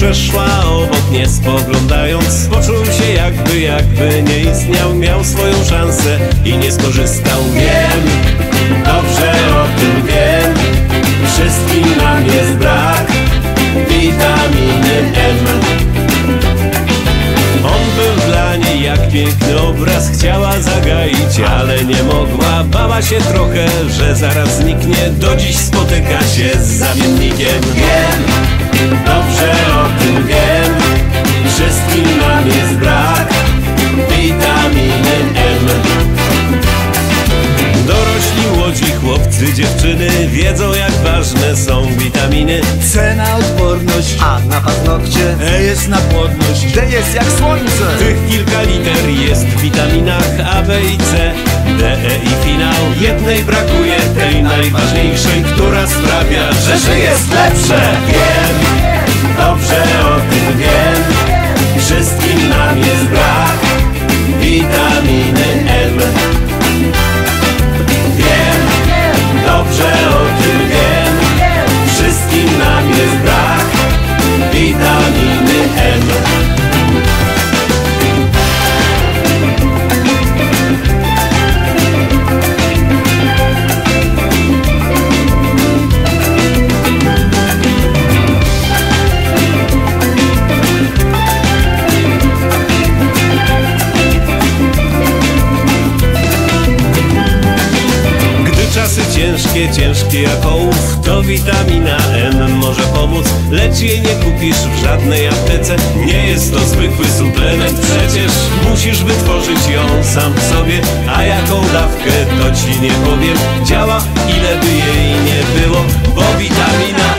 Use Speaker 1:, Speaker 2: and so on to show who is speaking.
Speaker 1: Przeszła obok nie spoglądając, poczuł się jakby nie istniał. Miał swoją szansę i nie skorzystał. Wiem, dobrze o tym wiem, wszystkim nam jest brak witaminy M. On był dla niej jak piękny obraz, chciała zagaić, ale nie mogła. Bała się trochę, że zaraz zniknie. Do dziś spotyka się z zamiennikiem. Wiem, dobrze o tym wiem, wszystkim nam jest brak witaminy M. Dorośli, młodzi, chłopcy, dziewczyny wiedzą, jak ważne są witaminy.
Speaker 2: C na odporność,
Speaker 3: A na paznokcie,
Speaker 2: E jest na płodność,
Speaker 3: D jest jak słońce.
Speaker 1: Tych kilka liter jest w witaminach A, B i C, D, E i finał. Jednej brakuje, tej najważniejszej, która sprawia, że życie jest lepsze. Wiem, dobrze o tym wiem, wszystkim nam jest brak witaminy M. Wiem, dobrze o tym wiem, wszystkim nam jest brak witaminy M. Ciężkie jak ołów, to witamina M może pomóc, lecz jej nie kupisz w żadnej aptece. Nie jest to zwykły suplement, przecież musisz wytworzyć ją sam w sobie. A jaką dawkę, to ci nie powiem. Działa ile by jej nie było, bo witamina